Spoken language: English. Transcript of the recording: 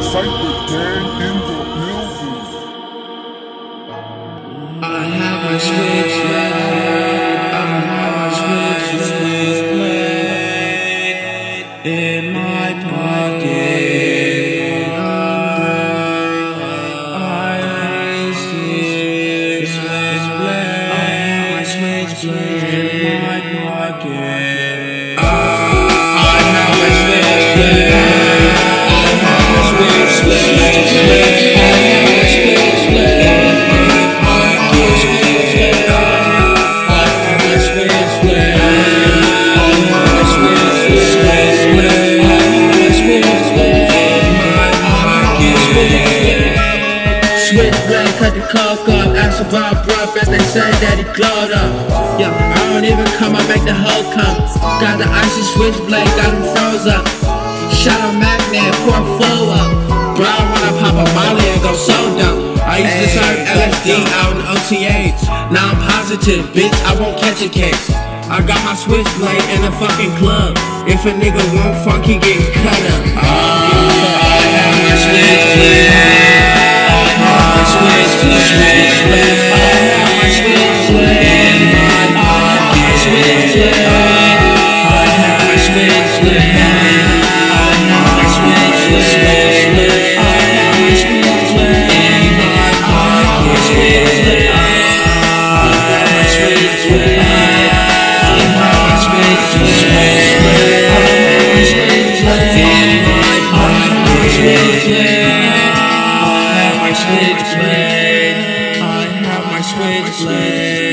I have my switchblade. I have my switchblade in my pocket. I have my switchblade. I have my switchblade in my pocket. I have my switchblade. I have my switchblade. Switchblade, cut the coke up, ask about bruh, bet they say that he glowed up. Yeah, I don't even come, I make the hoe come. Got the icy switchblade, got him froze up. Shot a magnet, pour full up. Bro, I wanna pop a molly and go so dumb. I used to serve LSD out in OTAs. Now I'm positive, bitch, I won't catch a case. I got my switchblade in the fucking club. If a nigga won't fuck, he get cut up. I have my switchblade. I have my switchblade.